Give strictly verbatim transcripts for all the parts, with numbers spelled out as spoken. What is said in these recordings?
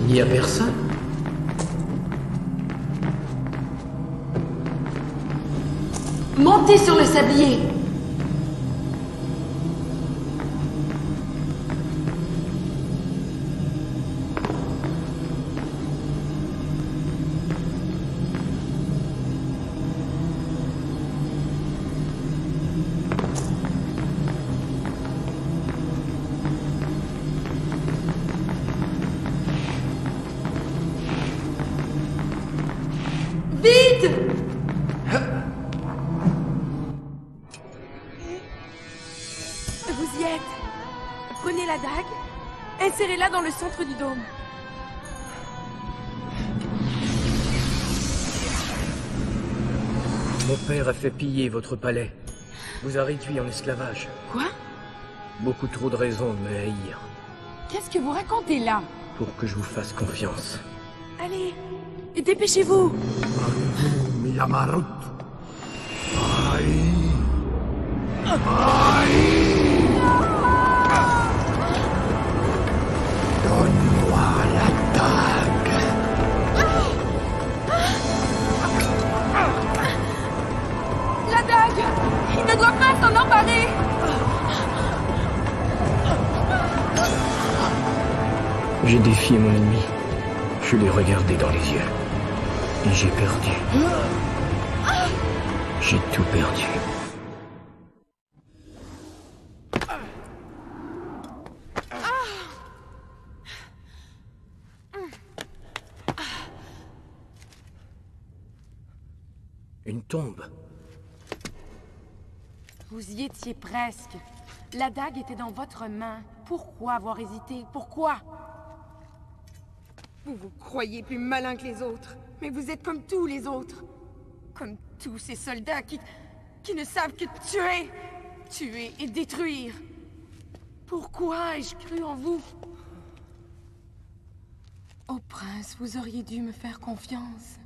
Il n'y a personne. Montez sur le sablier. Vite! Vous y êtes. Prenez la dague, insérez-la dans le centre du dôme. Mon père a fait piller votre palais. Vous a réduit en esclavage. Quoi? Beaucoup trop de raisons de me haïr. Qu'est-ce que vous racontez là? Pour que je vous fasse confiance. Allez, et dépêchez-vous. Miyamarut. Aïe. Aïe. Donne-moi la dague. La dague! Il ne doit pas s'en emparer! J'ai défié mon ennemi. Je l'ai regardé dans les yeux. Et j'ai perdu. J'ai tout perdu. Une tombe. Vous y étiez presque. La dague était dans votre main. Pourquoi avoir hésité? Pourquoi? Vous vous croyez plus malin que les autres, mais vous êtes comme tous les autres. Comme tous ces soldats qui... qui ne savent que tuer. Tuer et détruire. Pourquoi ai-je cru en vous? Oh prince, vous auriez dû me faire confiance.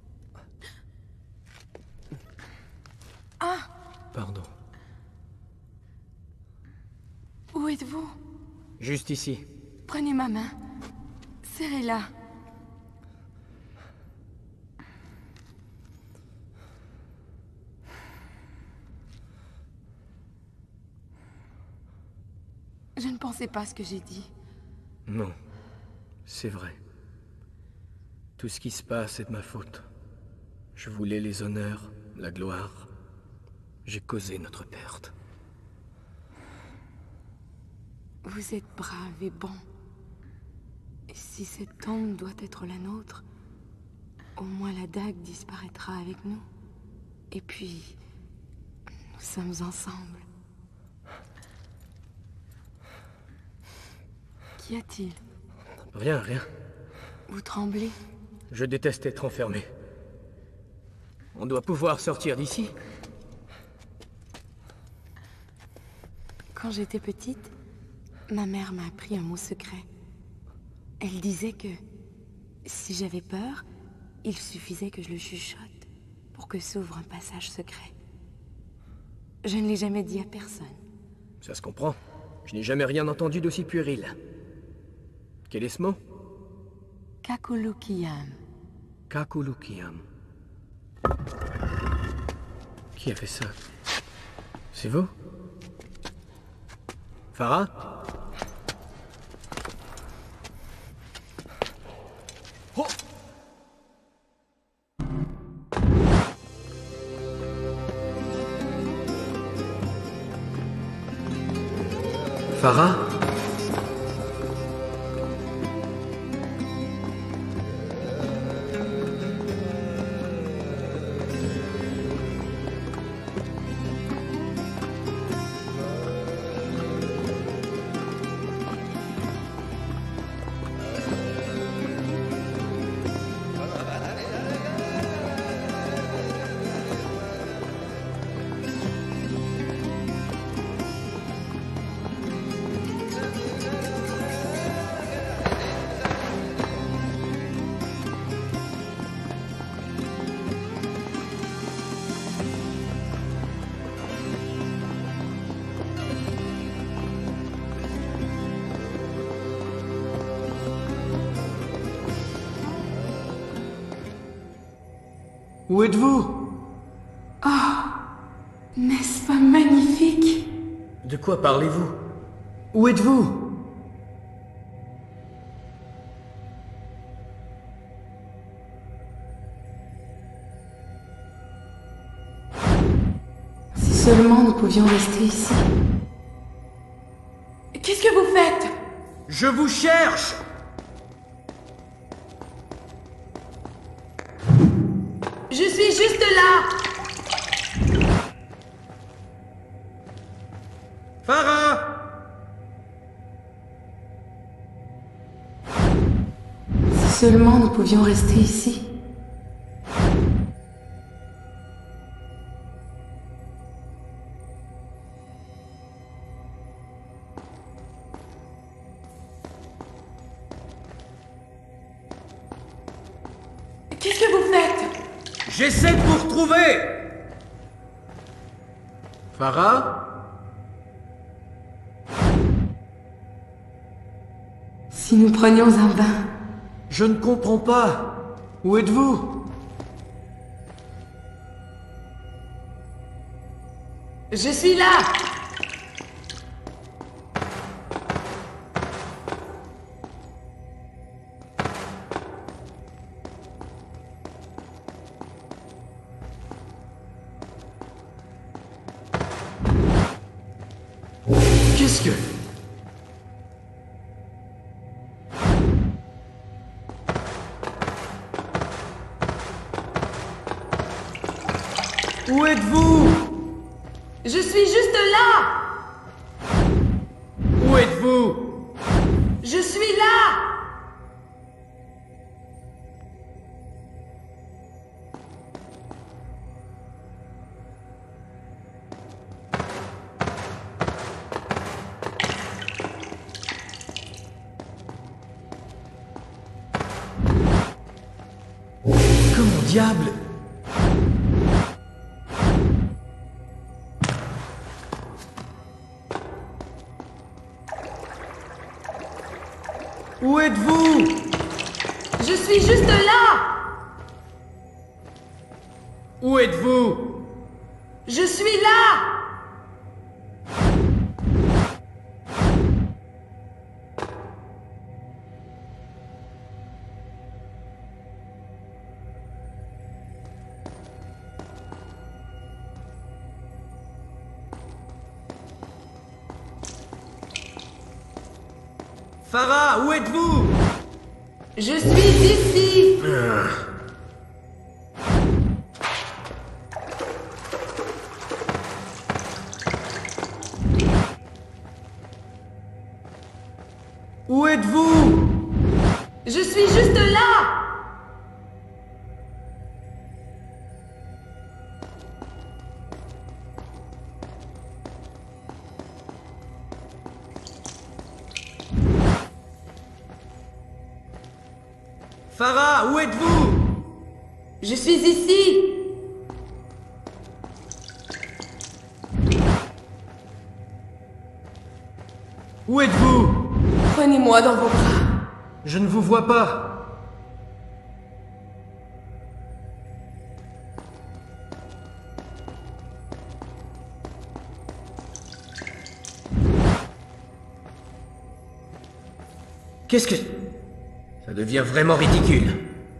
Ah! Pardon. Où êtes-vous? Juste ici. Prenez ma main. Serrez-la. Je ne pensais pas ce que j'ai dit. Non. C'est vrai. Tout ce qui se passe est de ma faute. Je voulais les honneurs, la gloire. J'ai causé notre perte. Vous êtes brave et bon. Et si cette tombe doit être la nôtre, au moins la dague disparaîtra avec nous. Et puis, nous sommes ensemble. Qu'y a-t-il? Rien, rien. Vous tremblez? Je déteste être enfermé. On doit pouvoir sortir d'ici. Quand j'étais petite, ma mère m'a appris un mot secret. Elle disait que si j'avais peur, il suffisait que je le chuchote pour que s'ouvre un passage secret. Je ne l'ai jamais dit à personne. Ça se comprend. Je n'ai jamais rien entendu d'aussi puéril. Quel est ce mot? Kakulukiam. Kakulukiam. Qui a fait ça? C'est vous? Farah? Oh! Farah? Où êtes-vous? Oh, n'est-ce pas magnifique? De quoi parlez-vous? Où êtes-vous? Si seulement nous pouvions rester ici. Qu'est-ce que vous faites? Je vous cherche! Je suis juste là! Farah! Si seulement nous pouvions rester ici. Qu'est-ce que vous faites? J'essaie de vous retrouver! Farah? Si nous prenions un bain. Je ne comprends pas. Où êtes-vous? Je suis là! Qu'est-ce que... Où êtes-vous? Je suis juste là! Où êtes-vous? Je suis là! Comment diable? Où êtes-vous? Je suis juste là! Où êtes-vous? Je suis là! Farah, où êtes-vous? Je suis ici! Ah. Où êtes-vous? Je suis juste là! Farah, où êtes-vous? Je suis ici! Où êtes-vous? Prenez-moi dans vos bras. Je ne vous vois pas. Qu'est-ce que... Ça devient vraiment ridicule.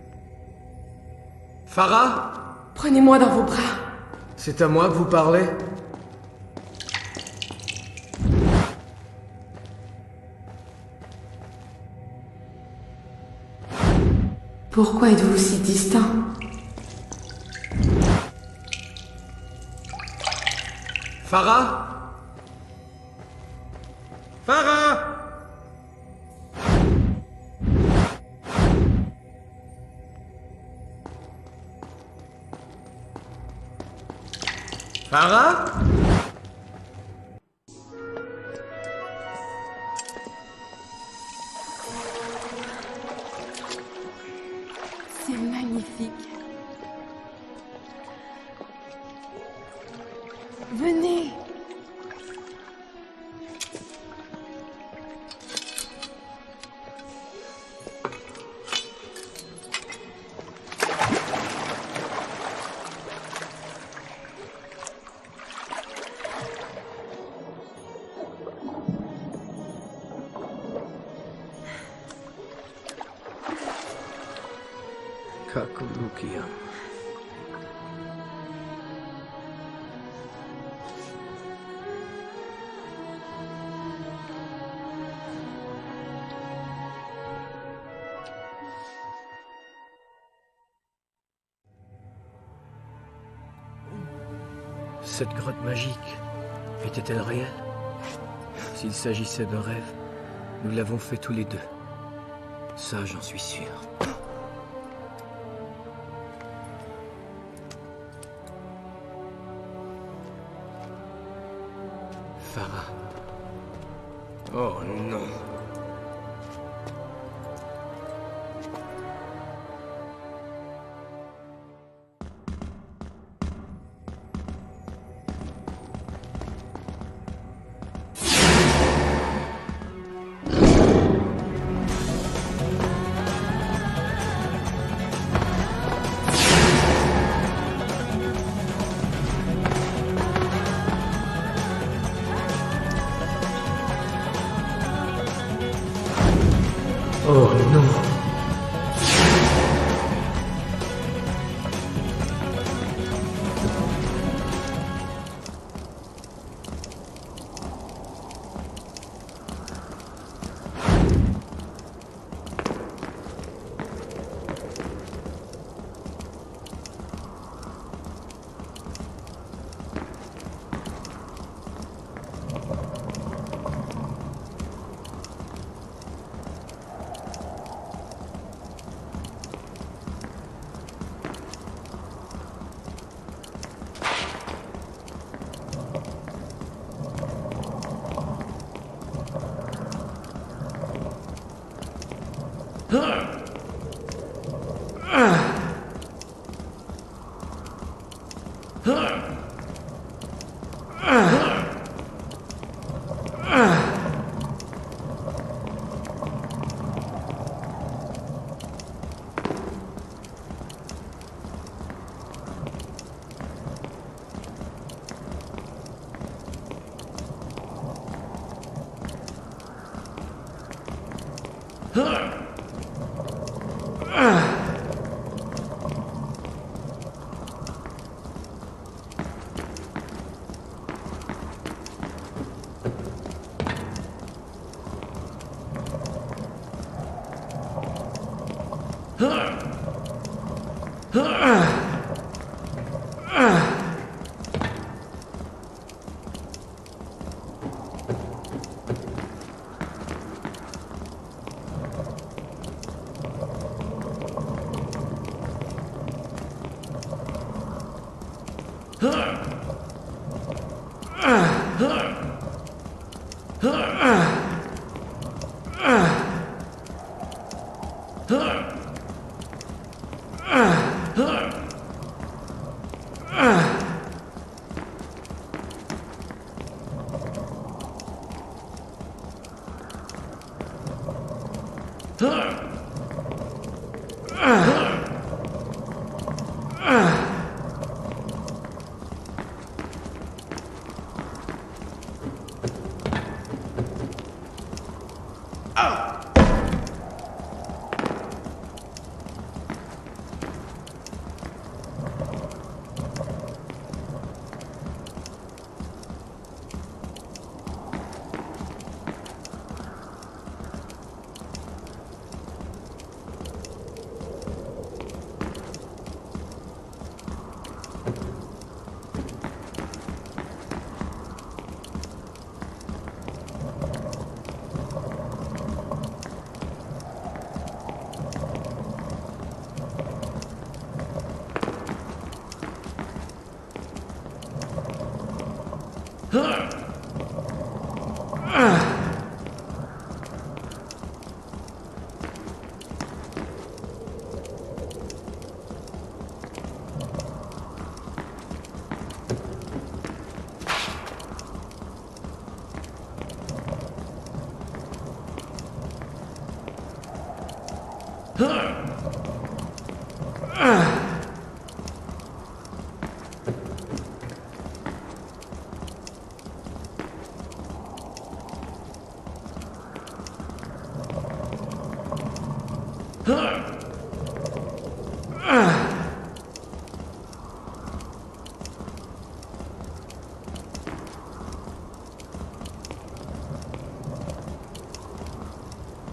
Farah? Prenez-moi dans vos bras. C'est à moi que vous parlez? Pourquoi êtes-vous si distant? Farah? Farah? Farah? C'est magnifique. Venez. Kakulukia. Cette grotte magique était-elle réelle? S'il s'agissait d'un rêve, nous l'avons fait tous les deux. Ça, j'en suis sûr. Farah. Oh non. Oh non.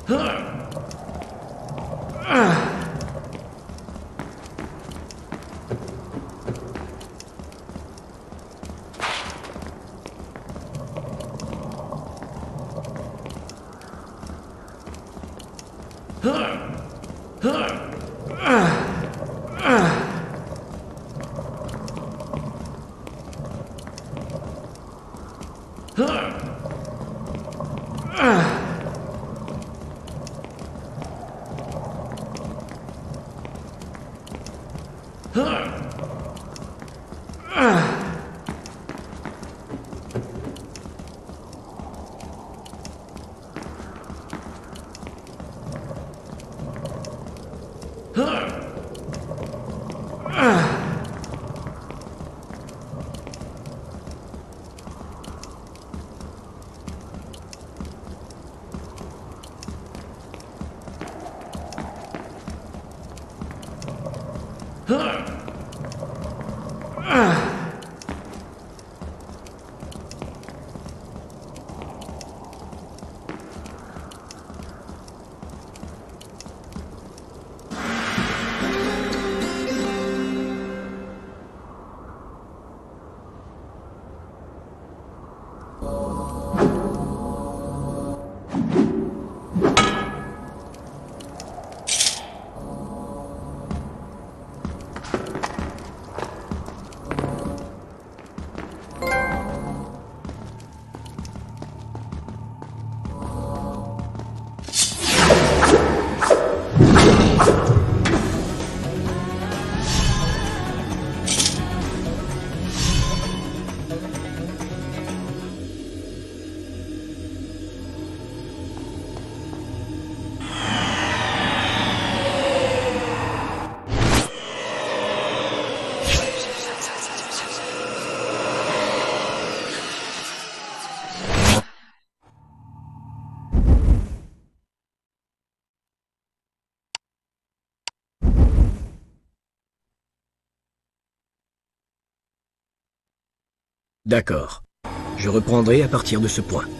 D'accord. Je reprendrai à partir de ce point.